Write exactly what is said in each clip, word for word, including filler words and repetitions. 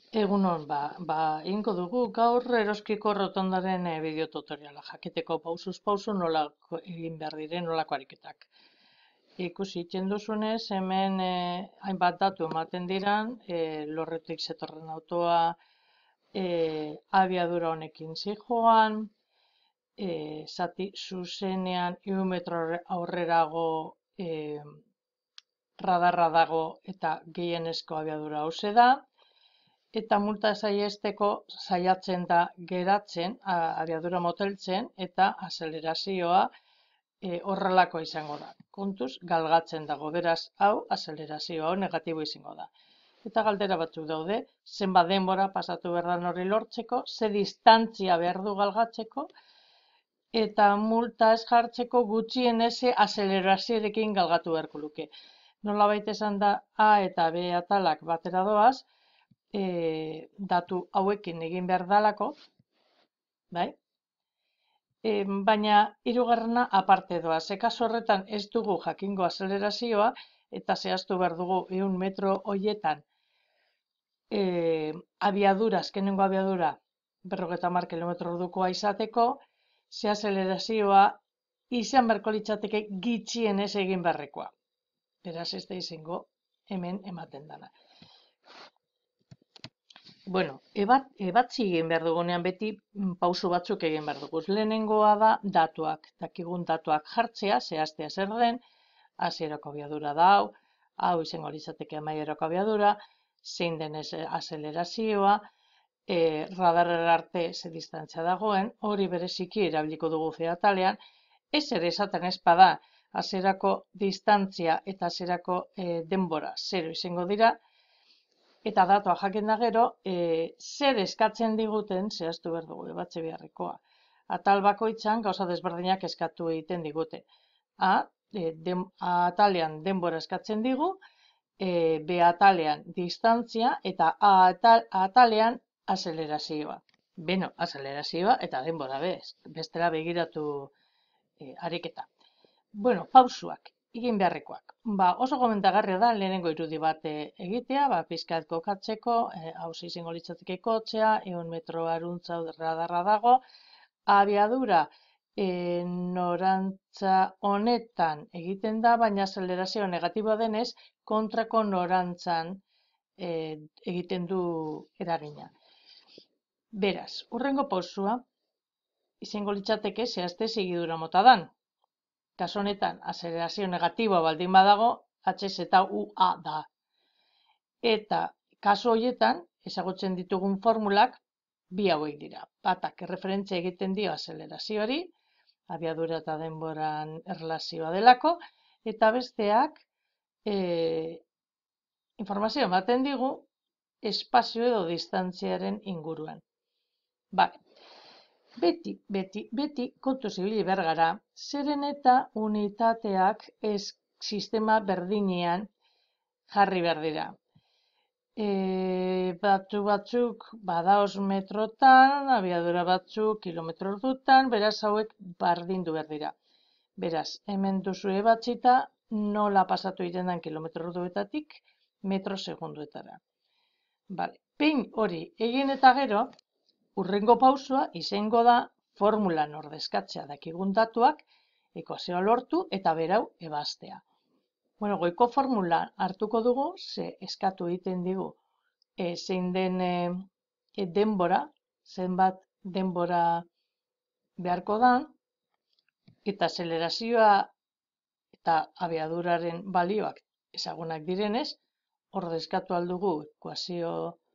Egunon, ba, ba, ingo dugu gaur eroskiko rotondaren e, bideotutoriala jakiteko pausuz pausu nola egin behar diren nolako ariketak. Ikusi iten duzunez, hemen e, hainbat datu ematen diran, e, lorretik zetorren autoa, e, abiadura honekin zijoan, e, zati zuzenean iru metro aurrerago e, radarra dago eta gehienezko abiadura hauze da, eta multa saihesteko saiatzen da geratzen, abiadura moteltzen, eta azelerazioa e, horrelako izango da. Kontuz, galgatzen dago, beraz, hau, azelerazioa hau negatibo izango da. Eta galdera batzuk daude, zenbat denbora pasatu behar da hori lortzeko, ze distantzia behar du galgatzeko, eta multa ez jartzeko gutxien eze azelerazioarekin galgatu beharko luke. Nolabait esan da, A eta B atalak batera doaz, e, datu hauekin egin behar dalako, bai? E, baina hirugarrena aparte doa. Ze kasu horretan ez dugu jakingo azelerazioa eta zehaztu behar dugu ehun metro hoietan e, abiadura, azkenengo abiadura berrogeita hamar kilometro ordukoa izateko, ze azelerazioa izan beharko litzateke gitxienez egin beharrekoa. Beraz ez da izango hemen ematen dana. Bueno, ebat, ebatzi egin behar dugunean beti pausu batzuk egin behar dugu. Lehenengoa da datuak, dakigun datuak jartzea, zehaztea zer den, hasierako abiadura da hau, hau izango litzateke amaierako abiadura, zein den azelerazioa, e, radarrera arte ze distantzia dagoen, hori bereziki erabiliko dugu featalean, ez ere esaten ez bada, hasierako distantzia eta hasierako e, denbora zero izango dira, eta datua jakin da gero, e, zer eskatzen diguten zehaztu behar dugu, ebatze beharrekoa. Atal bakoitzan gauza desberdinak eskatu egiten digute. A, e, dem, A atalean denbora eskatzen digu, e, B atalean distantzia eta A, atal, A atalean azelerazioa. Beno, azelerazioa eta denbora bez, bestera begiratu e, ariketa. Bueno, pausuak. Egin beharrekoak. Ba, oso gomendagarria da lehenengo irudi bat egitea, ba, pizkat kokatzeko, e, hau izango litzateke kotzea, ehun metro aruntza radarra dago, abiadura e, norantza honetan egiten da, baina azelerazio negatiboa denez, kontrako norantzan e, egiten du eragina. Beraz, hurrengo pausua, izango litzateke zehazte segidura mota dan. Kasu honetan, azelerazio negatiboa baldin badago, H eta U A da. Eta kasu horietan, ezagutzen ditugun formulak, bi hauek dira. Batak erreferentzia egiten dio azelerazioari, abiadura eta denboran erlazioa delako, eta besteak e, informazio ematen digu espazio edo distantziaren inguruan. Bale. Beti, beti, beti kontu zibili behar gara, zeren eta unitateak ez sistema berdinean jarri behar dira. E, batzu batzuk badaoz metrotan, abiadura batzuk kilometro ordutan, beraz hauek bardindu behar dira. Beraz, hemen duzu ebatzita nola pasatu egiten den kilometro orduetatik metro segunduetara. Vale. Pein hori egin eta gero, hurrengo pausua izango da formulan ordezkatzea dakigun datuak, ekuazioa lortu eta berau ebaztea. Bueno, goiko formula hartuko dugu, ze eskatu egiten digu e, zein den e, denbora, zenbat denbora beharko da, eta azelerazioa eta abiaduraren balioak ezagunak direnez, ordezkatu aldugu ekuazio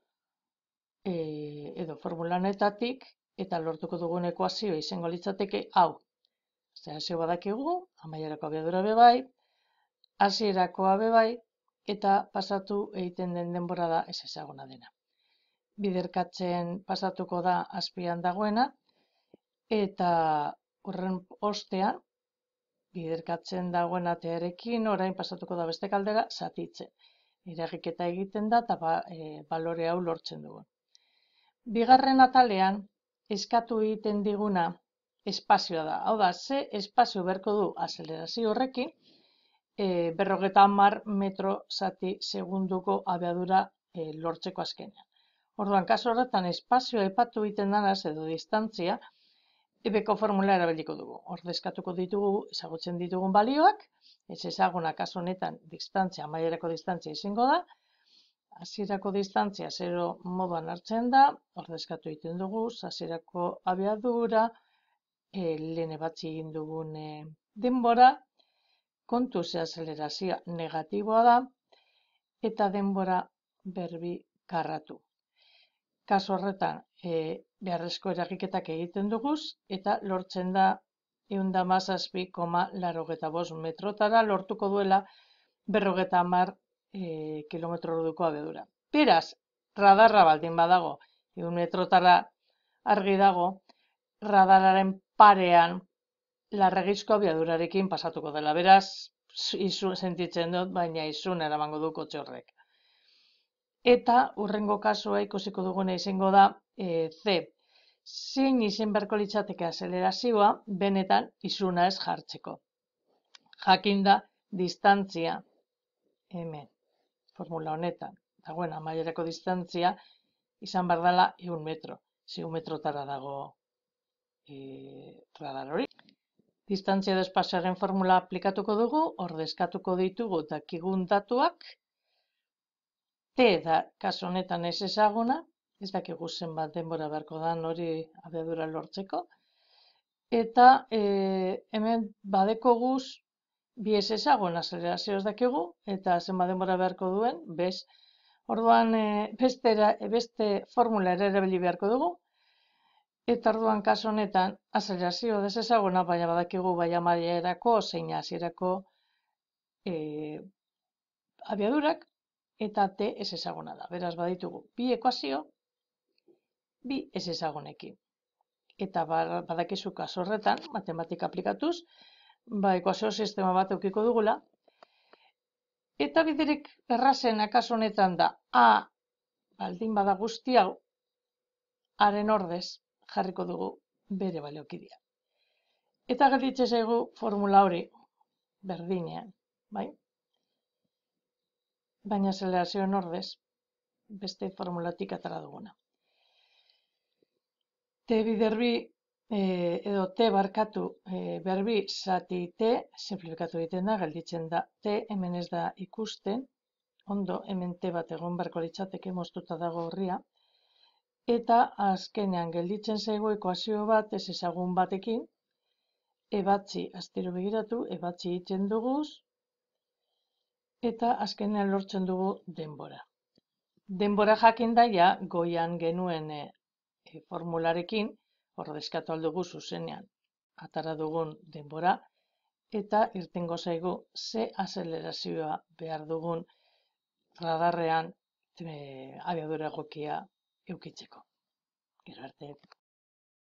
E, edo formulanetatik eta lortuko dugun ekuazio izango litzateke hau. Zehazio badakigu, amaierako abiadura bebai, hasierakoa bebai, eta pasatu egiten den denbora da ez ezaguna dena. Biderkatzen pasatuko da azpian dagoena, eta horren ostean, biderkatzen dagoen atearekin, orain pasatuko da beste kaldera, zatitzen. Eragiketa egiten da eta ba, e, balore hau lortzen dugu. Bigarren atalean, eskatu egiten diguna espazioa da. Hau da, ze espazio beharko du azelerazio horrekin, e, berrogeta hamar metro zati segunduko abiadura e, lortzeko azkenean. Orduan, kasu horretan, espazioa aipatu egiten denaz edo distantzia, ebeko formula erabiliko dugu. Ordezkatuko ditugu, ezagutzen ditugun balioak, ez ezaguna kasu honetan distantzia, amaierako distantzia izango da, hasierako distantzia zero moduan hartzen da, ordezkatu egiten dugu, hasierako abiadura, e, lehen ebatzi egin dugun e, denbora, kontu ze azelerazioa negatiboa da, eta denbora berbi karratu. Kasu horretan, e, beharrezko eragiketak egiten duguz, eta lortzen da ehun eta hamazazpi koma laurogeita bost metrotara lortuko duela berrogeita hamar e, kilometro orduko abiadura. Beraz, radarra baldin badago, ehun metrotara argi dago, radararen parean larregizko abiadurarekin pasatuko dela. Beraz, izun sentitzen dut, baina izun eramango du kotxe horrek. Eta hurrengo kasua ikusiko duguna izango da e, C. Zein izen beharko litzateke azelerazioa benetan izuna ez jartzeko. Jakinda distantzia hemen formula honetan dagoen amaierako distantzia izan behar dela ehun metro. ehun metrotara dago e, radar hori. Distantzia edo espazioaren formula aplikatuko dugu, ordezkatuko ditugu dakigun datuak. T da kasu honetan ez ezaguna, ez dakigu zenbat denbora beharko da hori abiadura lortzeko. Eta e, hemen badeko guz bi ez ezagun azelerazio ez dakigu, eta zenbat denbora beharko duen, bez. Orduan e, beste, beste formula ere erabili beharko dugu, eta orduan kasu honetan azelerazio ez ezaguna, baina badakigu bai amaierako zein hasierako e, abiadurak, eta T ez ezaguna da. Beraz, baditugu bi ekuazio, bi ez ezagunekin. Eta badakizu kasu horretan, matematika aplikatuz, ba, ekuazio sistema bat eukiko dugula. Eta biderik errazena kasu honetan da, A, baldin bada guzti hau, haren ordez jarriko dugu bere baliokidia. Eta gelditzen zaigu formula hori berdinean, bai? Baina azelerazioen ordez, beste formulatik atara duguna. T biderbi e, edo T barkatu e, berbi zati T, simplifikatu egiten da, gelditzen da T, hemen ez da ikusten, ondo, hemen T bat egon beharko litzateke moztuta dago horria, eta azkenean gelditzen zaigu ekuazio bat ez ezagun batekin, ebatzi astero begiratu, ebatzi egiten duguz, eta azkenean lortzen dugu denbora. Denbora jakin daia, goian genuen e, e, formularekin, ordezkatu aldugu zuzenean, atara dugun denbora, eta irtengo zaigu ze azelerazioa behar dugun radarrean e, abiadura egokia eukitzeko. Gero arte.